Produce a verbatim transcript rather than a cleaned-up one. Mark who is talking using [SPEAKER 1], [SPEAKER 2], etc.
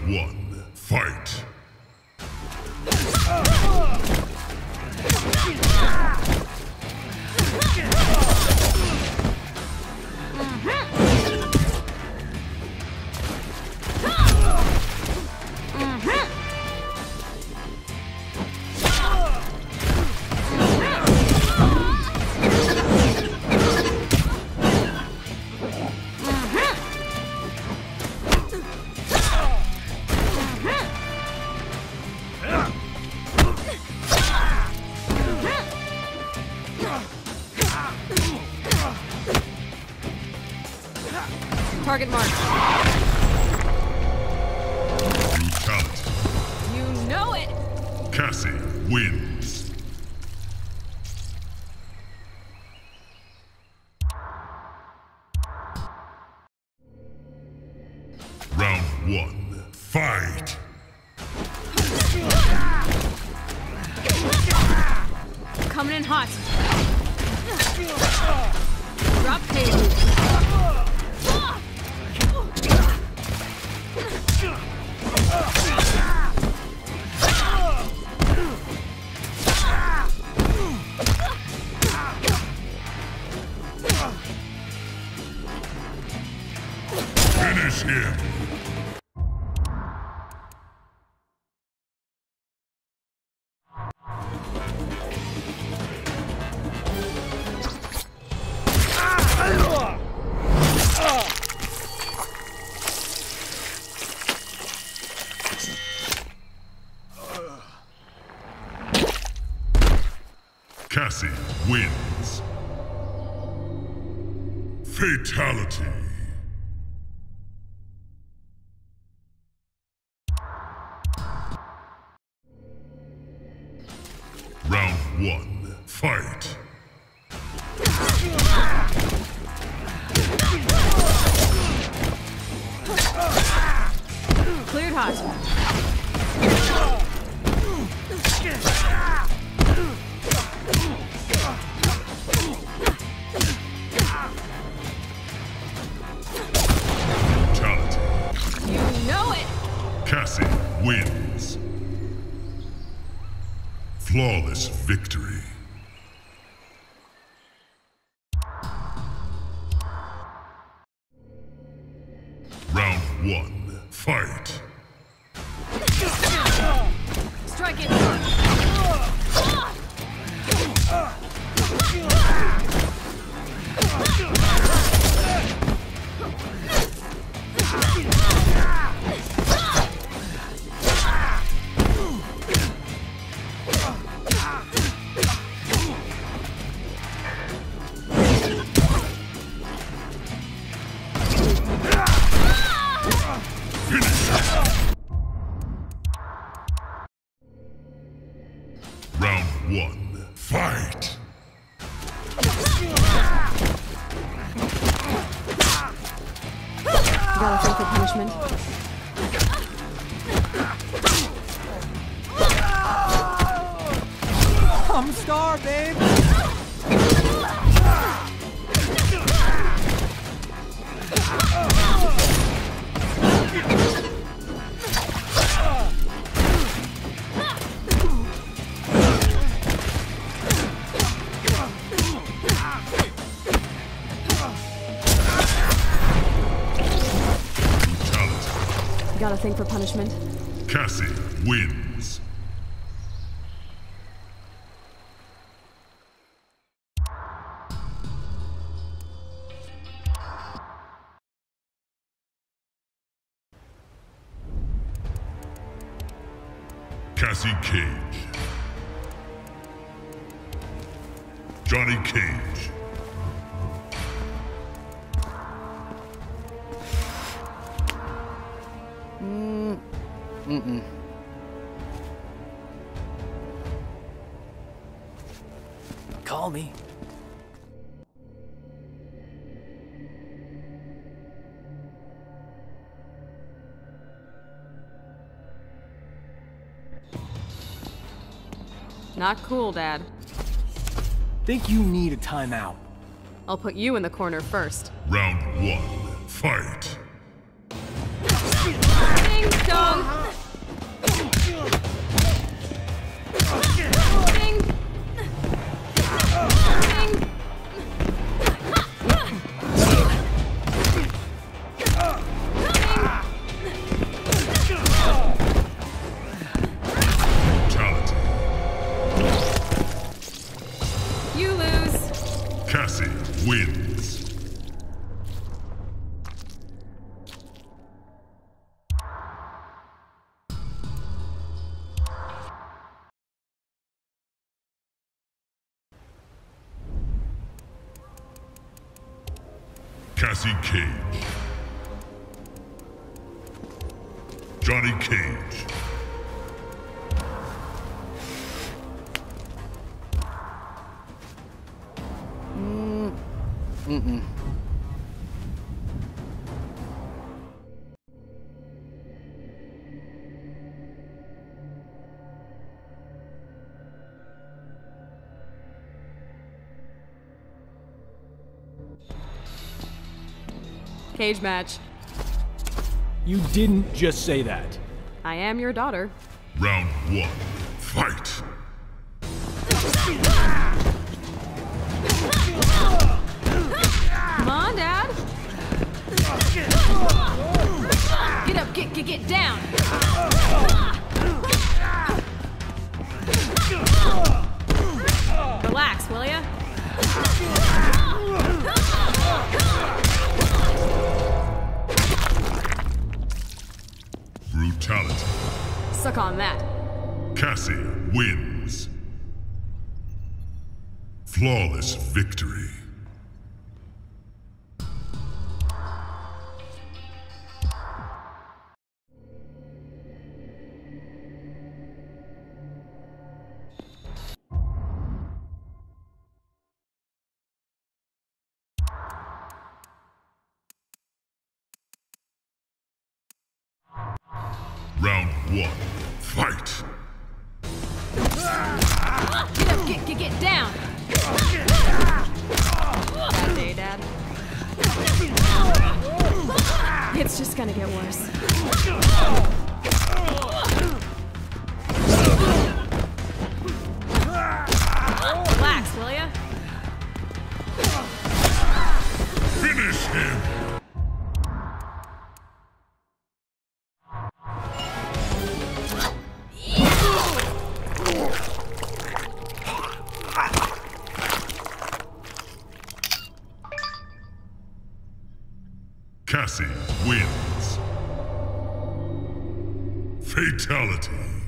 [SPEAKER 1] one, fight!
[SPEAKER 2] Target marked.
[SPEAKER 1] Brutality.
[SPEAKER 2] You know it!
[SPEAKER 1] Cassie wins. Round one, fight!
[SPEAKER 2] Coming in hot. Drop payload.
[SPEAKER 1] Finish him! Cassie wins. Fatality. Round one, fight.
[SPEAKER 2] Cleared hot.
[SPEAKER 1] Cassie wins. Flawless victory. Round one, fight.
[SPEAKER 2] Strike it.
[SPEAKER 1] Round one, fight!
[SPEAKER 2] Gotta think for punishment.
[SPEAKER 3] I'm star, babe!
[SPEAKER 2] Got a thing for punishment?
[SPEAKER 1] Cassie wins. Cassie Cage. Johnny Cage.
[SPEAKER 3] Mm. Mm-mm. Call me.
[SPEAKER 2] Not cool, Dad.
[SPEAKER 3] Think you need a timeout.
[SPEAKER 2] I'll put you in the corner first.
[SPEAKER 1] Round one, fight.
[SPEAKER 2] Ding dong!
[SPEAKER 1] Cassie Cage. Johnny Cage.
[SPEAKER 3] Mm, mm-mm.
[SPEAKER 2] Cage match.
[SPEAKER 3] You didn't just say that.
[SPEAKER 2] I am your daughter.
[SPEAKER 1] Round one. Fight!
[SPEAKER 2] Come on, Dad. Get up, get, get, get down. Relax, will ya?
[SPEAKER 1] Brutality.
[SPEAKER 2] Suck on that.
[SPEAKER 1] Cassie wins. Flawless victory. Round one. Fight!
[SPEAKER 2] Get up, get, get, get down. Bad day, Dad. It's just gonna get worse. Relax, will ya?
[SPEAKER 1] Finish him! Cassie wins. Fatality.